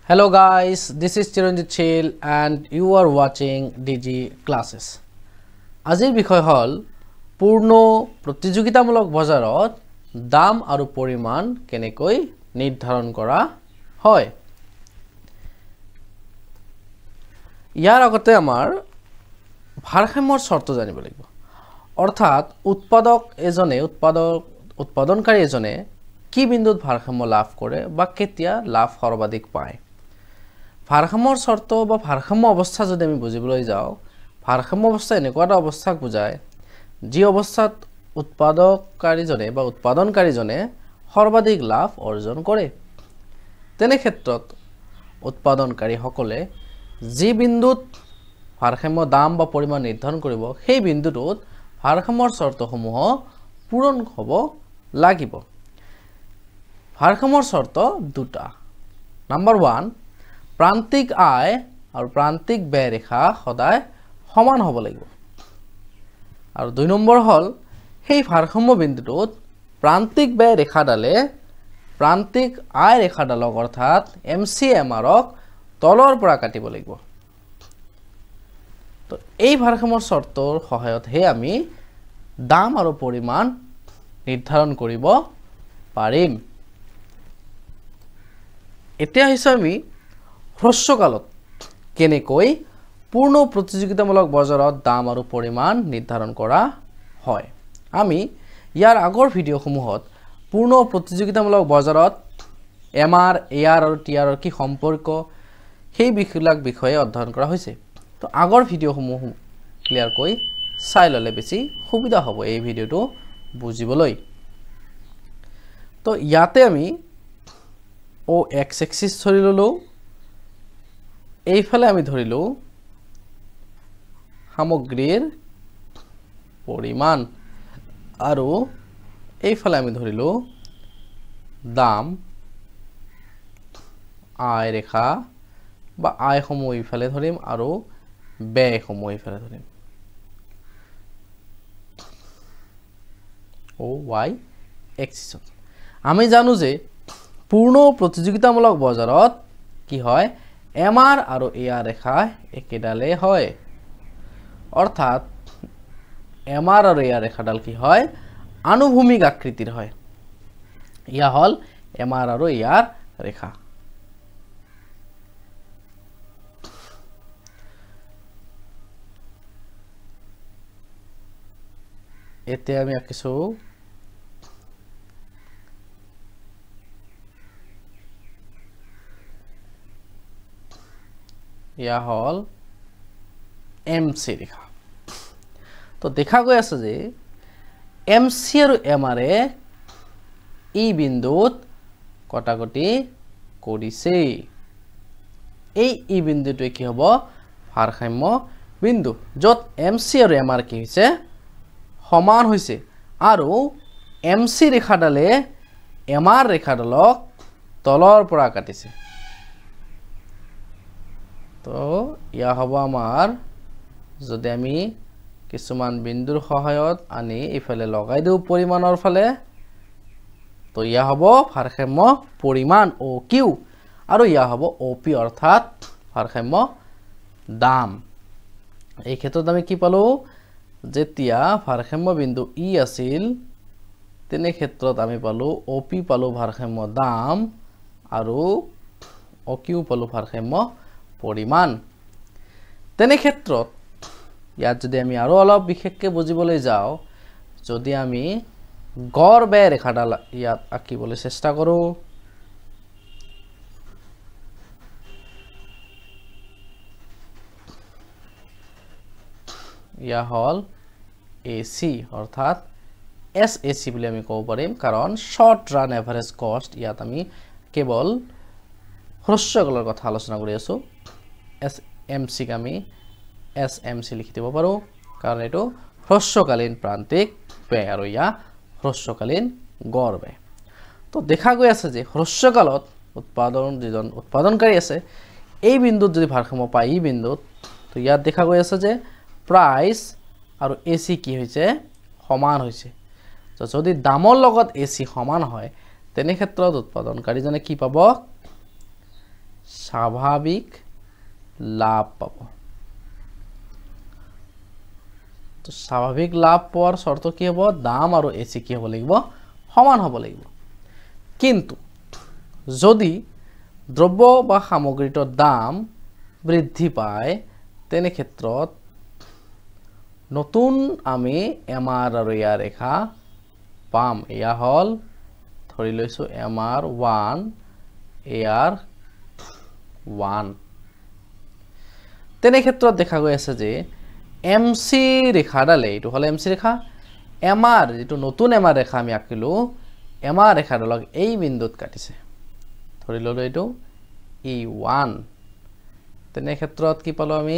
Hello guys, this is Chiranjit Chhil and you are watching DG Classes. আজিৰ বিষয় হল পূৰ্ণ প্ৰতিযোগিতামূলক বজাৰত দাম আৰু পৰিমাণ কেনেকৈ নিৰ্ধাৰণ কৰা হয়। ইয়াৰ আগতে আমাৰ ভাৰসাম্যৰ শৰ্ত জানিব লাগিব। অৰ্থাৎ উৎপাদনকাৰী এজনে কি বিন্দুত ভাৰসাম্য লাভ কৰে বা কেতিয়া লাভ সৰ্বাধিক পায়। ভাৰসাম্যৰ শৰ্ত বা ভাৰসাম্য অৱস্থা যদি আমি বুজিবলৈ যাওঁ, ভাৰসাম্য অৱস্থা এনেকুৱা এটা অৱস্থাক বুজায় যি অৱস্থাত উৎপাদনকাৰীজনে বা উৎপাদনকাৰীজনে সৰ্বাধিক লাভ অৰ্জন কৰে। তেনে ক্ষেত্ৰত উৎপাদনকাৰীসকলে যি বিন্দুত ভাৰসাম্য দাম বা পৰিমাণ নিৰ্ধাৰণ কৰিব সেই বিন্দুটোত ভাৰসাম্যৰ শৰ্তসমূহ পূৰণ হ'ব লাগিব। ভাৰসাম্যৰ শৰ্ত দুটা। নাম্বাৰ 1, প্ৰান্তিক আয় আৰু প্ৰান্তিক ব্যয় ৰেখা সদায় সমান হ'ব লাগিব। আৰু 2 নম্বৰ হল সেই ভাৰসাম্য বিন্দুটোত প্ৰান্তিক ব্যয় ৰেখাডালে প্ৰান্তিক আয় ৰেখাডালক অৰ্থাৎ MCMRক তলৰ পৰা কাটিব লাগিব। তো এই ভাৰসাম্যৰ শৰ্তৰ সহায়তহে আমি দাম আৰু পৰিমাণ নিৰ্ধাৰণ কৰিব পাৰিম। এতিয়া হৈছে আমি হ্ৰস্বকালত কেনেকৈ পূৰ্ণ প্ৰতিযোগিতামূলক বজাৰত দাম আৰু পৰিমাণ নিৰ্ধাৰণ কৰা হয়। আমি ইয়াৰ আগৰ ভিডিঅ'সমূহত পূৰ্ণ প্ৰতিযোগিতামূলক বজাৰত MR, AR আৰু TR কি সম্পৰ্ক সেই বিষয়ে অধ্যয়ন কৰা হৈছে। তো আগৰ ভিডিঅ'সমূহ ক্লিয়াৰকৈ চাই ল'লে বেছি সুবিধা হ'ব এই ভিডিঅ'টো বুজিবলৈ। তো ইয়াতে আমি x এক্সিস ধৰি ললো, এইফালে আমি ধৰিলো সামগ্ৰীৰ পৰিমাণ আৰু এইফালে আমি ধৰিলো দাম আয় ৰেখা বা আয়সমূহ এইফালে ধৰিম আৰু ব্যয়সমূহ এইফালে ধৰিম y এক্সিছত। আমি জানো যে পূৰ্ণ প্ৰতিযোগিতামূলক বজাৰত কি হয় MR আৰু AR ৰেখা একেডালে হয়। অৰ্থাৎ MR আৰু AR ৰেখাডাল কি হয় আনুভূমিক আকৃতিৰ হয়। ইয়া হল MR আৰু AR ৰেখা। এতিয়া আমি আঁকিছো ইয়া হল MC ৰেখা। তো দেখা গৈ আছে যে MC আৰু MR এই বিন্দুত কটাকটি কৰিছে। এই বিন্দুটোৱে কি হ'ব ভাৰসাম্য বিন্দু, য'ত MC আৰু MR কি হৈছে সমান হৈছে আৰু MC ৰেখাডালে MR ৰেখাডালক তলৰ পৰা কাটিছে। তো ইয়া হ'ব আমাৰ যদি আমি কিছুমান বিন্দুৰ সহায়ত আনি ইফালে লগাই দিও পৰিমাণৰ ফালে, তো ইয়া হ'ব ভাৰসাম্য পৰিমাণ OQ আৰু ইয়া হ'ব OP অৰ্থাৎ ভাৰসাম্য দাম। এই ক্ষেত্ৰত আমি কি পালো, যেতিয়া ভাৰসাম্য বিন্দু E আছিল তেনে ক্ষেত্ৰত আমি পালো OP পালো ভাৰসাম্য দাম আৰু OQ পালো ভাৰসাম্য পৰিমাণ। তেনে ক্ষেত্ৰত ইয়াত যদি আমি আৰু অলপ বিশেষকৈ বুজিবলৈ যাওঁ, যদি আমি গড় ব্যয় ৰেখাডাল ইয়াত আঁকিবলৈ চেষ্টা কৰোঁ, ইয়া হল AC অৰ্থাৎ SAC বুলি আমি ক'ব পাৰিম, কাৰণ শৰ্ট ৰান এভাৰেজ কষ্ট ইয়াত আমি কেৱল হ্ৰস্বকালৰ কথা আলোচনা কৰি আছো। SMCক আমি SMC লিখি দিব পাৰোঁ কাৰণ এইটো হ্ৰস্বকালীন প্ৰান্তিক ব্যয় আৰু ইয়া হ্ৰস্বকালীন গড় ব্যয়। তো দেখা গৈ আছে যে হ্ৰস্বকালত যিজন উৎপাদনকাৰী আছে এই বিন্দুত যদি ভাৰসাম্য পায় এই বিন্দুত, তো ইয়াত দেখা গৈ আছে যে প্ৰাইচ আৰু AC কি হৈছে সমান হৈছে। তো যদি দামৰ লগত AC সমান হয় তেনে ক্ষেত্ৰত উৎপাদনকাৰীজনে কি পাব স্বাভাৱিক লাভ পাব তো স্বাভাৱিক লাভ পোৱাৰ শৰ্ত কি হ'ব দাম আৰু এচি কি হ'ব লাগিব সমান হ'ব লাগিব কিন্তু যদি দ্ৰব্য বা সামগ্ৰীৰ দাম বৃদ্ধি পায় তেনে ক্ষেত্ৰত নতুন আমি এমআৰ আৰু ইয়াৰ ৰেখা পাম এয়া হল ধৰি লৈছো এমআৰ 1 এআৰ 1 তেনে ক্ষেত্ৰত দেখা গৈ আছে যে এমসি ৰেখাডালে এটো হল এমসি ৰেখা এমআৰ যেটো নতুন এমআৰ ৰেখা আমি আঁকিলো এমআৰ ৰেখাডালক এই বিন্দুত কাটিছে ধৰি ললো এটো E1 তেনে ক্ষেত্ৰত কি পালো আমি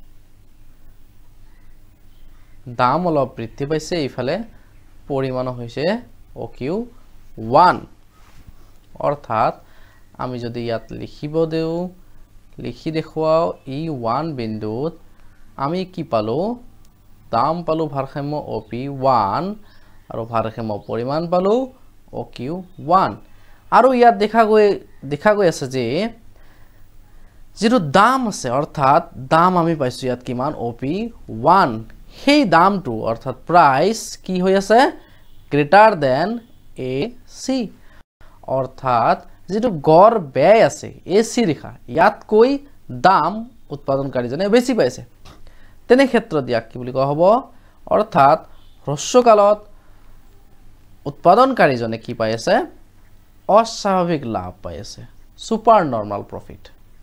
দাম অলপ বৃদ্ধি পাইছে ইফালে পৰিমাণ হৈছে OQ1 অৰ্থাৎ আমি যদি ইয়াত লিখিব দেও লিখি দেখুৱাও E1 বিন্দুত আমি কি পালো দাম পালো ভাৰসাম্য OP1 আৰু ভাৰসাম্য পৰিমাণ পালো OQ1 আৰু ইয়াত দেখা গৈ আছে যে যেটো দাম আছে অৰ্থাৎ দাম আমি পাইছো ইয়াত কিমান OP1 সেই দামটো অৰ্থাৎ প্ৰাইস কি হৈ আছে গ্ৰেটাৰ দেন AC অৰ্থাৎ যেটো গড় ব্যয় আছে AC ৰেখা ইয়াত কৈ দাম উৎপাদনকাৰীজনে বেছি পাইছে তেনে ক্ষেত্ৰত ইয়াক কি বুলি কোৱা হ'ব অৰ্থাৎ হ্ৰস্বকালত উৎপাদনকাৰীজনে কি পাই আছে অস্বাভাৱিক লাভ পাই আছে সুপাৰ নৰ্মাল প্ৰফিট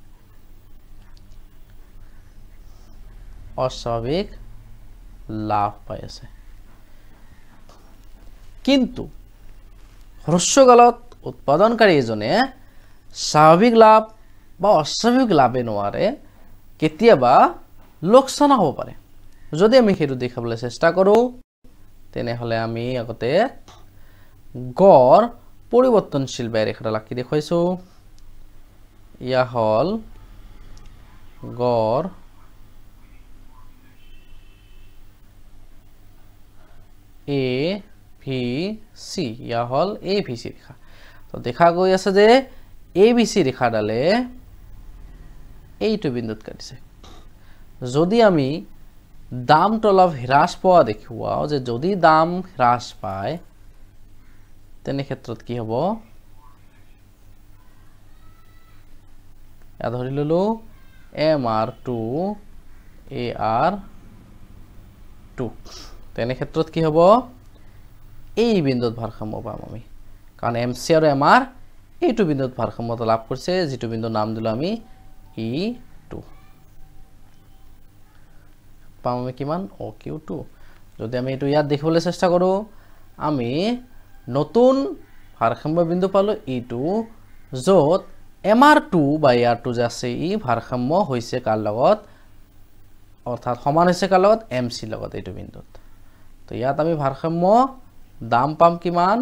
অস্বাভাৱিক লাভ পাই আছে কিন্তু হ্ৰস্বকালত উৎপাদনকাৰী এজনে স্বাভাৱিক লাভ বা অস্বাভাৱিক লাভে নোৱাৰে কেতিয়াবা লোকসান হ'ব পাৰে যদি আমি হেতু দেখাবলৈ চেষ্টা কৰো তেনে হলে আমি আগতে গড় পৰিৱৰ্তনশীল ব্যয় ৰেখাটা লাকি দেখুৱাইছো ইয়া হল গড় ABC ইয়া হল ABC ৰেখা তো দেখা গৈ আছে যে ABC ৰেখাডালে এইটো বিন্দুত কাটিছে যদি আমি দামটো অলপ হ্ৰাস পোৱা দেখুৱাও যে যদি দাম হ্ৰাস পায় তেনে ক্ষেত্ৰত কি হ'ব এ ধৰি ললো MR2 AR2 তেনে ক্ষেত্ৰত কি হ'ব এই বিন্দুত ভাৰসাম্য পাম আমি কাৰণ MC আৰু MR এইটো বিন্দুত ভাৰসাম্যতা লাভ কৰিছে যেটো বিন্দু নাম দিলো আমি E2 পাম আমি কিমান OQ2 যদি আমি এটো ইয়াত দেখিবলৈ চেষ্টা কৰো আমি নতুন ভাৰসাম্য বিন্দু পালো E2 যত MR2 বা AR2 যে আছে ই ভাৰসাম্য হৈছে কাৰ লগত অৰ্থাৎ সমান হৈছে কাৰ লগত MC লগত এইটো বিন্দুত তো ইয়াত আমি ভাৰসাম্য দাম পাম কিমান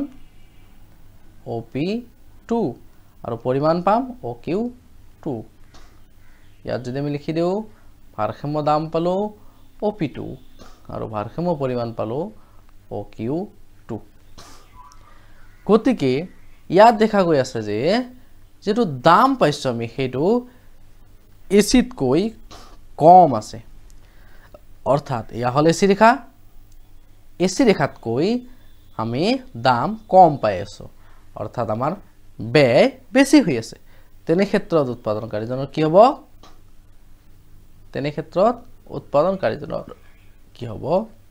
OP2 আৰু পৰিমাণ পাম OQ2 ইয়াত যদি আমি লিখি দিও ভাৰসাম্য দাম পালো OP2 আৰু ভাৰসাম্য পৰিমাণ পালো OQ2 গতিকে ইয়াত দেখা গৈ আছে যে যেটো দাম পাইছো আমি হেতু এচিত কৈ কম আছে অৰ্থাৎ ইয়া হল এচি ৰেখা এচি ৰেখাত কৈ আমি দাম কম পাই আছো অৰ্থাৎ আমাৰ ব্যয় বেছি হৈ আছে তেনে ক্ষেত্ৰত উৎপাদনকাৰীজনৰ কি হ'ব তেনে ক্ষেত্ৰত উৎপাদনকাৰীজনৰ কি হ'ব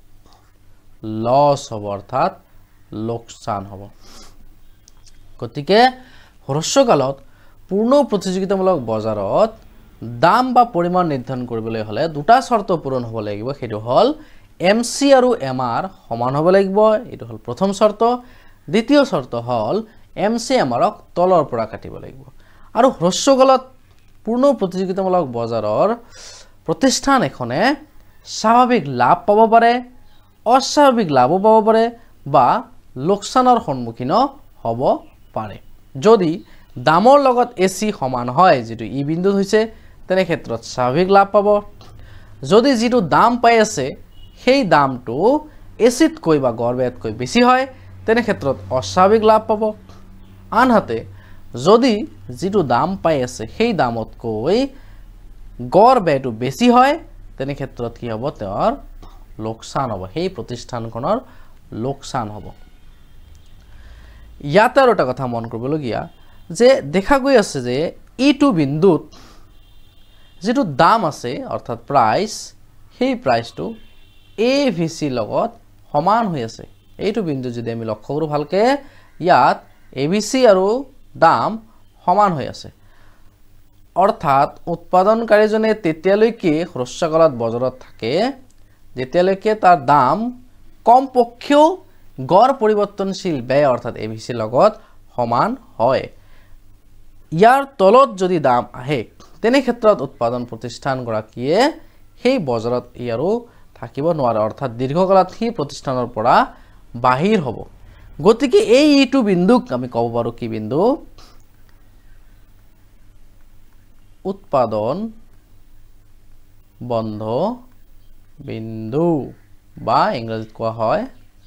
লস হ'ব অৰ্থাৎ লোকসান হ'ব গতিকে হ্ৰস্বকালত পূৰ্ণ প্ৰতিযোগিতামূলক বজাৰত দাম বা পৰিমাণ নিৰ্ধাৰণ কৰিবলৈ হলে দুটা শৰ্ত পূৰণ হ'ব লাগিব হেতু হল MC আৰু MR সমান হ'ব লাগিব এটো হল প্ৰথম শৰ্ত দ্বিতীয় শৰ্ত হল MC MRক তলৰ পৰা কাটিব লাগিব আৰু হ্ৰস্বকালত পূৰ্ণ প্ৰতিযোগিতামূলক বজাৰৰ প্ৰতিষ্ঠান এখনে স্বাভাৱিক লাভ পাব পাৰে অস্বাভাৱিক লাভ পাব পাৰে বা লোকসানৰ সন্মুখীন হ'ব পাৰে যদি দামৰ লগত AC সমান হয় যেটো ই বিন্দু হৈছে তেনে ক্ষেত্ৰত স্বাভাৱিক লাভ পাব যদি যেটো দাম পাই আছে সেই দামটো এচিত কৈ বা গড় ব্যয়ত কৈ বেছি হয় তেনে ক্ষেত্ৰত অস্বাভাৱিক লাভ পাব আনহাতে যদি যেটো দাম পাই আছে সেই দামতকৈ গড় ব্যয়টো বেছি হয় তেনে ক্ষেত্ৰত কি হ'ব তেওঁৰ লোকসান হ'ব সেই প্ৰতিষ্ঠানখনৰ লোকসান হ'ব ইয়াত আৰু এটা কথা মন কৰিবলগীয়া যে দেখা গৈ আছে যে ইটো বিন্দুত যেটো দাম আছে অৰ্থাৎ প্ৰাইস সেই প্ৰাইসটো এভিসি লগত সমান হৈ আছে এইটো বিন্দু যদি আমি লক্ষ্য কৰো ভালকে ইয়াত এভিসি আৰু দাম সমান হৈ আছে অৰ্থাৎ উৎপাদনকাৰীজনে তেতিয়ালৈকে খৰচকালত বজাৰত থাকে যেতিয়ালৈকে তাৰ দাম কমপক্ষেও গড় পৰিৱৰ্তনশীল ব্যয় অৰ্থাৎ এভিসি লগত সমান হয় ইয়াৰ তলত যদি দাম আহে তেনে ক্ষেত্ৰত উৎপাদন প্ৰতিষ্ঠান গৰাকীয়ে সেই বজাৰত ইয়াৰো থাকিব নোৱাৰে অৰ্থাৎ দীৰ্ঘকালত সেই প্ৰতিষ্ঠানৰ পৰা বাহিৰ হ'ব গতিকে এই ইটো বিন্দুক আমি ক'ব পাৰো কি বিন্দু উৎপাদন বন্ধ বিন্দু বা ইংৰাজীত কোৱা হয়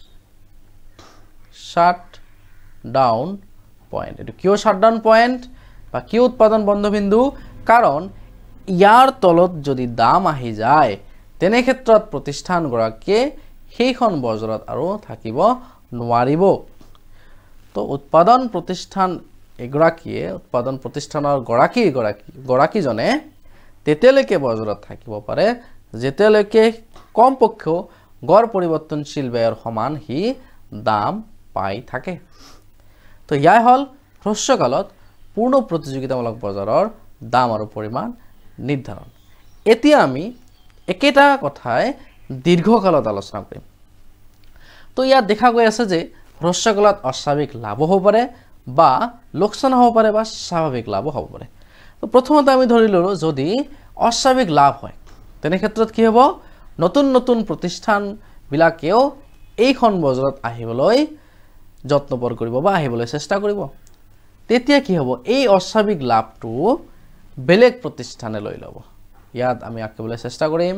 শাট ডাউন পয়েন্ট এটো কিয় শাট ডাউন পয়েন্ট বা কিয় উৎপাদন বন্ধ বিন্দু কাৰণ ইয়াৰ তলত যদি দাম আহি যায় তেনে ক্ষেত্ৰত প্ৰতিষ্ঠান গৰাকীয়ে সেইখন বজাৰত আৰু থাকিব নোৱাৰিব তো উৎপাদন প্ৰতিষ্ঠান এগৰাকীয়ে উৎপাদন প্ৰতিষ্ঠানৰ গৰাকীজনে তেতিয়ালৈকে বজাৰত থাকিব পাৰে যেতিয়ালৈকে কমপক্ষেও গড় পৰিৱৰ্তনশীল ব্যয়ৰ সমান হি দাম পাই থাকে তো ইয়াই হল হ্ৰস্বকালত পূৰ্ণ প্ৰতিযোগিতামূলক বজাৰৰ দাম আৰু পৰিমাণ নিৰ্ধাৰণ এতিয়া আমি একেটা কথাই দীৰ্ঘকালত আলোচনা কৰিম তো ইয়াত দেখা গৈ আছে যে হ্ৰস্বকালত অস্বাভাৱিক লাভ হ'ব পাৰে বা লোকসান হ'ব পাৰে বা স্বাভাৱিক লাভ হ'ব পাৰে তো প্ৰথমতে আমি ধৰি ললো যদি অস্বাভাৱিক লাভ হয় তেনে ক্ষেত্ৰত কি হ'ব নতুন নতুন প্ৰতিষ্ঠান বিলাকেও এইখন বজাৰত আহিবলৈ যত্নপৰ কৰিব বা আহিবলৈ চেষ্টা কৰিব তেতিয়া কি হ'ব এই অস্বাভাৱিক লাভটো বেলেগ প্ৰতিষ্ঠানে লৈ ল'ব ইয়াত আমি আঁকিবলৈ চেষ্টা কৰিম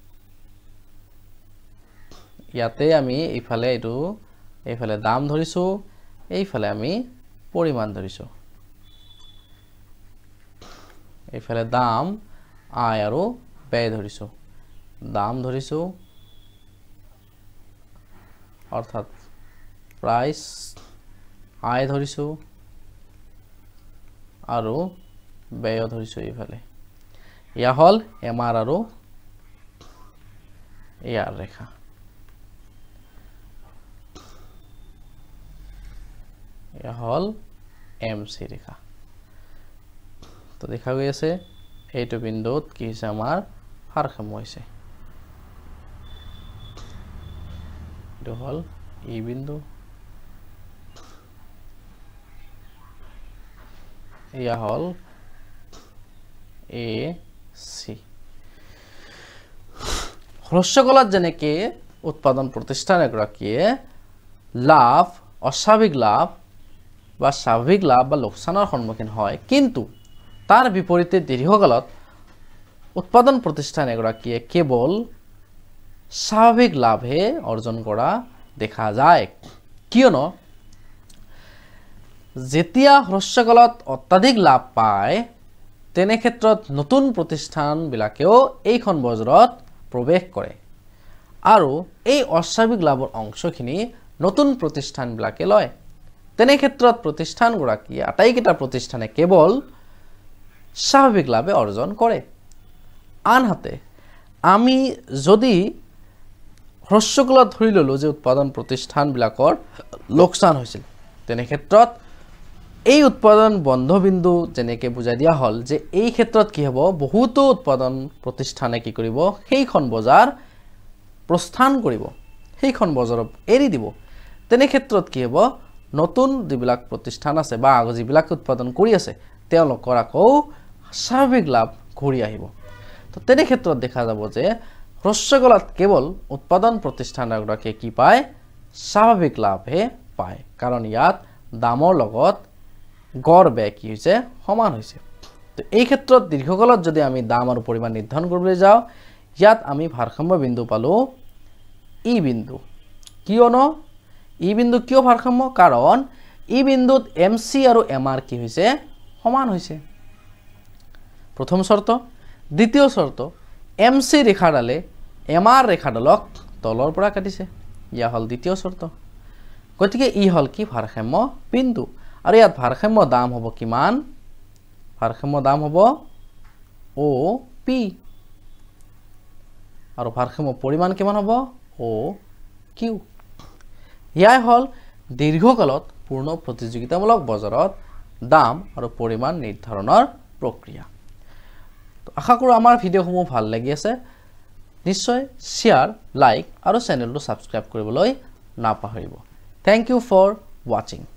ইয়াতে আমি এইফালে দাম ধৰিছো এইফালে আমি পৰিমাণ ধৰিছো এইফালে দাম আয় আৰু ব্যয় ধৰিছো দাম ধৰিছো অৰ্থাৎ প্ৰাইস আয় ধৰিছো আৰু ব্যয় ধৰিছো এইফালে ইয়া হল এমআৰ আৰু ইয়াৰ ৰেখা ইয়া হল এমসি ৰেখা তো দেখা গৈ আছে এইটো বিন্দুত কি হৈছে আমাৰ ভাৰসাম্য হৈছে এইটো হল ই বিন্দু ইয়া হল এ সি হ্ৰস্বকালত যেনেকে উৎপাদন প্ৰতিষ্ঠান এগৰাকীয়ে লাভ অস্বাভাৱিক লাভ বা স্বাভাৱিক লাভ বা লোকসানৰ সন্মুখীন হয় কিন্তু তাৰ বিপৰীতে দীৰ্ঘকালত উৎপাদন প্ৰতিষ্ঠান এগৰাকীয়ে কেৱল স্বাভাৱিক লাভহে অৰ্জন কৰা দেখা যায় কিয়নো যেতিয়া হ্ৰস্বকালত অত্যাধিক লাভ পায় তেনে ক্ষেত্ৰত নতুন প্ৰতিষ্ঠান বিলাকেও এইখন বজাৰত প্ৰৱেশ কৰে আৰু এই অস্বাভাৱিক লাভৰ অংশখিনি নতুন প্ৰতিষ্ঠান বিলাকে লয় তেনে ক্ষেত্ৰত প্ৰতিষ্ঠান গৰাকী আটাইকেইটা প্ৰতিষ্ঠানে কেৱল স্বাভাৱিক লাভে অৰ্জন কৰে আনহাতে আমি যদি হ্ৰস্বকালত ধৰি ললো যে উৎপাদন প্ৰতিষ্ঠান বিলাকৰ লোকসান হৈছিল তেনে ক্ষেত্ৰত এই উৎপাদন বন্ধ বিন্দু যেনেকে বুজাই দিয়া হল যে এই ক্ষেত্ৰত কি হ'ব বহুতো উৎপাদন প্ৰতিষ্ঠানে কি কৰিব সেইখন বজাৰ প্ৰস্থান কৰিব সেইখন বজাৰত এৰি দিব তেনে ক্ষেত্ৰত কি হ'ব নতুন যিবিলাক প্ৰতিষ্ঠান আছে বা যিবিলাক উৎপাদন কৰি আছে তেওঁলোকৰ আকৌ স্বাভাৱিক লাভ ঘূৰি আহিব তো তেনে ক্ষেত্ৰত দেখা যাব যে হ্ৰস্বকালত কেৱল উৎপাদন প্ৰতিষ্ঠানগৰাকীয়ে কি পায় স্বাভাৱিক লাভহে পায় কাৰণ ইয়াত দামৰ লগত গড় ব্যয় কি হৈছে সমান হৈছে তো এই ক্ষেত্ৰত দীৰ্ঘকালত যদি আমি দাম আৰু পৰিমাণ নিৰ্ধাৰণ কৰিবলৈ যাওঁ ইয়াত আমি ভাৰসাম্য বিন্দু পালো ই বিন্দু কিয়নো ই বিন্দু কিয় ভাৰসাম্য কাৰণ ই বিন্দুত MC আৰু MR কি হৈছে সমান হৈছে প্ৰথম শৰ্ত দ্বিতীয় শৰ্ত MC ৰেখাডালে MR ৰেখাডালক তলৰ পৰা কাটিছে ইয়া হল দ্বিতীয় শৰ্ত গতিকে ই হল কি ভাৰসাম্য বিন্দু আৰু ইয়াত ভাৰসাম্য দাম হ'ব কিমান ভাৰসাম্য দাম হ'ব OP আৰু ভাৰসাম্য পৰিমাণ কিমান হ'ব OQ ইয়াই হল দীৰ্ঘকালত পূৰ্ণ প্ৰতিযোগিতামূলক বজাৰত দাম আৰু পৰিমাণ নিৰ্ধাৰণৰ প্ৰক্ৰিয়া তো আশা কৰো আমাৰ ভিডিঅসমূহ ভাল লাগি আছে নিশ্চয় শেয়াৰ লাইক আৰু চেনেলটো সাবস্ক্ৰাইব কৰিবলৈ নাপাহৰিব থ্যাংক ইউ ফৰ ওয়াচিং